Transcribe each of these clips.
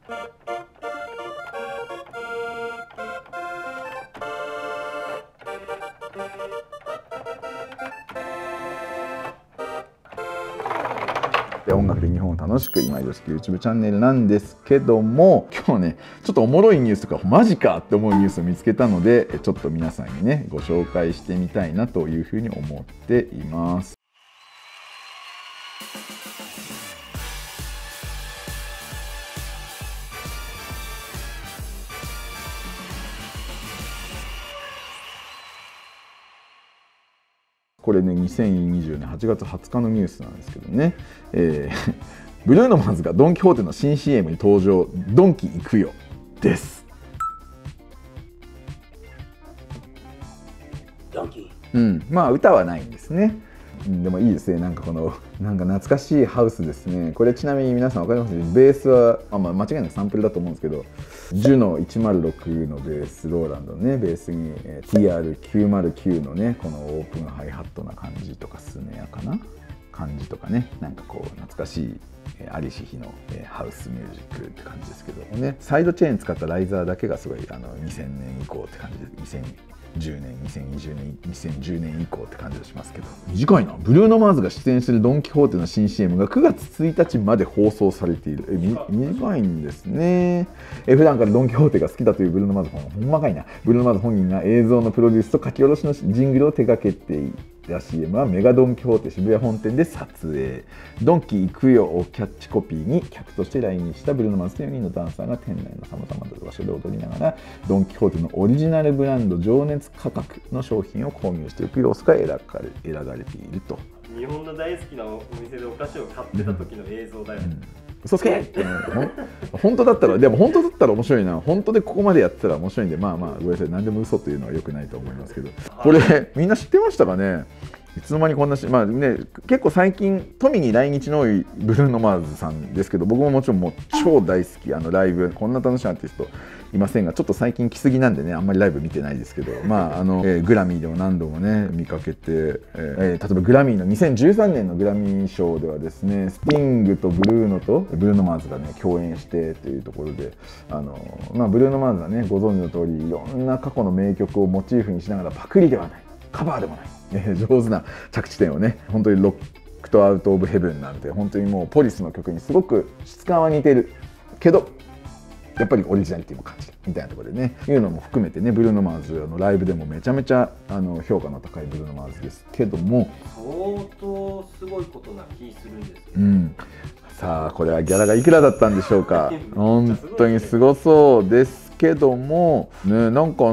音楽で日本を楽しく今井俊樹 YouTube チャンネルなんですけども、今日ねちょっとおもろいニュースとかマジかって思うニュースを見つけたので、ちょっと皆さんにねご紹介してみたいなというふうに思っています。これね、2020年8月20日のニュースなんですけどね、ブルーノマーズがドン・キホーテの新 CM に登場、ドンキ行くよです。 ドンキ。 まあ歌はないんですね。でもいいですね。なんかこのなんか懐かしいハウスですね。これちなみに皆さん分かります？ベースは間違いなくサンプルだと思うんですけど、ジュノ106のベース、ローランドのねベースに TR909 のねこのオープンハイハットな感じとかスネアかな感じとかね、なんかこう懐かしいアリシヒのハウスミュージックって感じですけどもね、サイドチェーン使ったライザーだけがすごい2000年以降って感じで、2010年、2020年、2010年以降って感じがしますけど、短いな。ブルーノ・マーズが出演するドン・キホーテの新 CM が9月1日まで放送されている。短いんですね。普段からドン・キホーテが好きだというブルーノ・マーズ、ほんまかいな。ブルーノ・マーズ本人が映像のプロデュースと書き下ろしのジングルを手掛けていた CM はメガドン・キホーテ渋谷本店で撮影。ドンキ行くよをキャッチコピーに客として来日したブルーノ・マーズと4人のダンサーが店内のさまざまな場所で踊りながらドン・キホーテのオリジナルブランド情熱価格の商品を購入していく様子が描かれていると。 日本の大好きなお店でお菓子を買ってた時の映像だよ。 嘘つけって本当だったら、でも本当だったら面白いな。本当でここまでやってたら面白いんで、まあまあごめんなさい、何でも嘘というのは良くないと思いますけど、これみんな知ってましたかね。いつの間にこんなまあね、結構最近富に来日の多いブルーノ・マーズさんですけど、僕ももちろんもう超大好き、ライブこんな楽しいアーティストいませんが、ちょっと最近来すぎなんでねあんまりライブ見てないですけど、まあグラミーでも何度もね見かけて、例えばグラミーの2013年のグラミー賞ではですね、スティングとブルーノとブルーノ・マーズがね共演してというところで、まあブルーノ・マーズはねご存知の通りいろんな過去の名曲をモチーフにしながらパクリではない、カバーでもない、上手な着地点をね、本当にロックとアウト・オブ・ヘブンなんて本当にもうポリスの曲にすごく質感は似てるけどやっぱりオリジナリティも感じるみたいなところでね、いうのも含めてね、ブルーノ・マーズのライブでもめちゃめちゃ評価の高いブルーノ・マーズですけども、 相当すごいことな気するんですけど、 さあこれはギャラがいくらだったんでしょうか。本当にすごそうですけどもね、なんか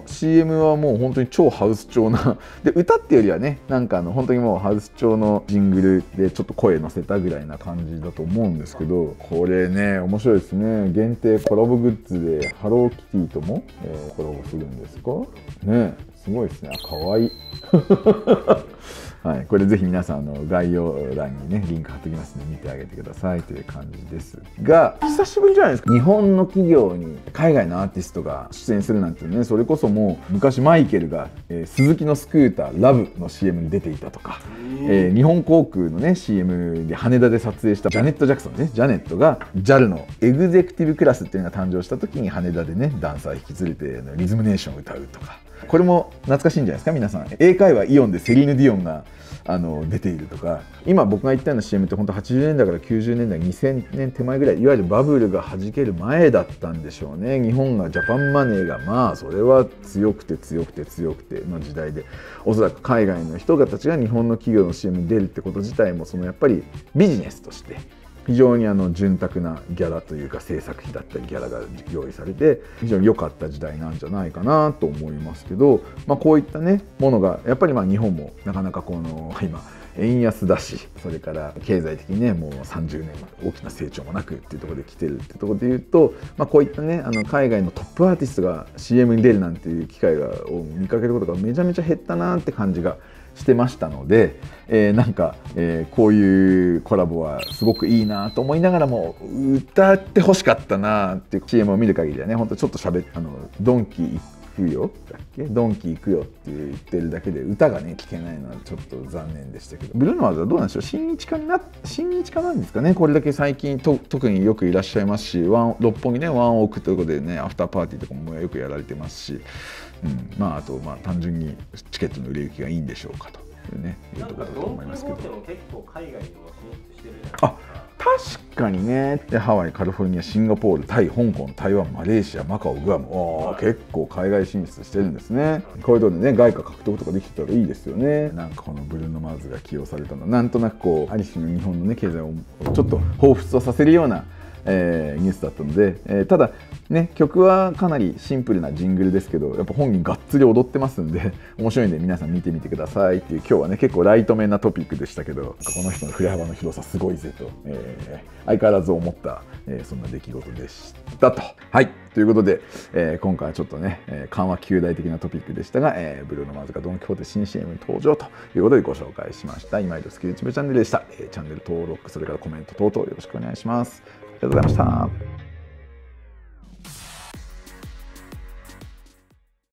CM はもう本当に超ハウス調なで、歌っていうよりはね、なんか本当にもうハウス調のジングルでちょっと声乗せたぐらいな感じだと思うんですけど、これね面白いですね。限定コラボグッズでハローキティとも、コラボするんですかね。すごいですね。かわいいはい、これぜひ皆さん概要欄にねリンク貼っておきますので見てあげてくださいという感じですが、久しぶりじゃないですか、日本の企業に海外のアーティストが出演するなんてね。それこそもう昔マイケルが、スズキのスクーターラブの CM に出ていたとか、日本航空のね CM で羽田で撮影したジャネット・ジャクソンね、ジャネットが JAL のエグゼクティブクラスっていうのが誕生した時に羽田でねダンサー引き連れてリズムネーションを歌うとか、これも懐かしいんじゃないですか皆さん。英会話イオンでセリーヌ・ディオンが出ているとか、今僕が言ったような CM って本当80年代から90年代2000年手前ぐらい、いわゆるバブルが弾ける前だったんでしょうね。日本がジャパンマネーがまあそれは強くての時代で、おそらく海外の人たちが日本の企業の CM に出るってこと自体もやっぱりビジネスとして非常に潤沢なギャラというか制作費だったりギャラが用意されて非常に良かった時代なんじゃないかなと思いますけど、こういったねものがやっぱり日本もなかなか今円安だし、それから経済的にねもう30年大きな成長もなくっていうところで来てるってところで言うと、こういったね海外のトップアーティストが CM に出るなんていう機会を見かけることがめちゃめちゃ減ったなって感じがしてましたので、なんか、こういうコラボはすごくいいなと思いながらも、歌ってほしかったなっていう CM を見る限りはね、ほんとちょっとドンキ行くよだっけ、ドンキ行くよって言ってるだけで歌がね聴けないのはちょっと残念でしたけど、ブルーノワーズはどうなんでしょう、親日家なんですかね。これだけ最近特によくいらっしゃいますし、六本木ねワンオークということでねアフターパーティーとかもよくやられてますし、あと単純にチケットの売れ行きがいいんでしょうかというねいうところだと思いますけど。 結構海外にも進出してるじゃないですか。 確かにね。でハワイ、カリフォルニア、シンガポール、タイ、香港、台湾、マレーシア、マカオ、グアム、結構海外進出してるんですね。こういうところでね外貨獲得とかできてたらいいですよね。なんかこのブルーノ・マーズが起用されたのはなんとなくこうある種の日本のね経済をちょっと彷彿とさせるようなニュースだったので、ただね曲はかなりシンプルなジングルですけど、やっぱ本人がっつり踊ってますんで面白いんで皆さん見てみてくださいっていう、今日はね結構ライトめなトピックでしたけど、この人の振れ幅の広さすごいぜと、相変わらず思った、そんな出来事でしたと。はいということで、今回はちょっとね、緩和球大的なトピックでしたが、ブルーノ・マーズがドン・キホーテ新 CM に登場ということでご紹介しました。今井とスキルチューブチャンネルでした。チャンネル登録、それからコメント等々よろしくお願いします。ありがとうございました。